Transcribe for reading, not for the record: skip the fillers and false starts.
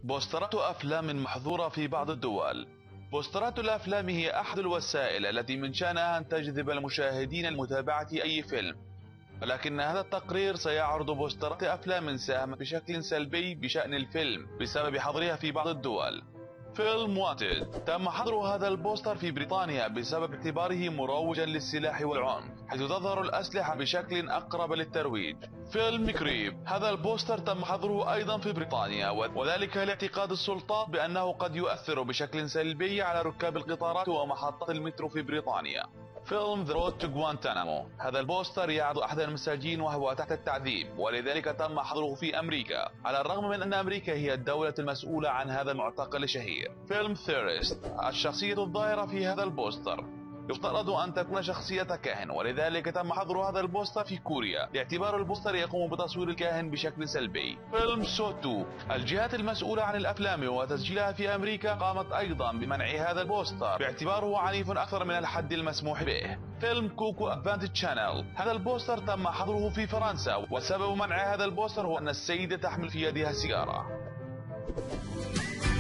بوسترات أفلام محظورة في بعض الدول. بوسترات الأفلام هي أحد الوسائل التي من شأنها أن تجذب المشاهدين لمتابعة أي فيلم، ولكن هذا التقرير سيعرض بوسترات أفلام ساهمت بشكل سلبي بشأن الفيلم بسبب حظرها في بعض الدول. فيلم وانتد تم حظر هذا البوستر في بريطانيا بسبب اعتباره مروجا للسلاح والعنف، حيث تظهر الأسلحة بشكل أقرب للترويج. فيلم كريب هذا البوستر تم حظره أيضا في بريطانيا، وذلك لاعتقاد السلطات بأنه قد يؤثر بشكل سلبي على ركاب القطارات ومحطات المترو في بريطانيا. فيلم ذا رود تو غوانتانامو هذا البوستر يعرض أحد المساجين وهو تحت التعذيب، ولذلك تم حظره في أمريكا، على الرغم من أن أمريكا هي الدولة المسؤولة عن هذا المعتقل الشهير. فيلم ثيرست الشخصية الظاهرة في هذا البوستر يفترض أن تكون شخصية كاهن، ولذلك تم حظر هذا البوستر في كوريا باعتبار البوستر يقوم بتصوير الكاهن بشكل سلبي. فيلم سوتو الجهات المسؤولة عن الأفلام وتسجيلها في أمريكا قامت أيضا بمنع هذا البوستر باعتباره عنيف أكثر من الحد المسموح به. فيلم كوكو أدفانتج شانل هذا البوستر تم حظره في فرنسا، وسبب منع هذا البوستر هو أن السيدة تحمل في يدها سيجارة.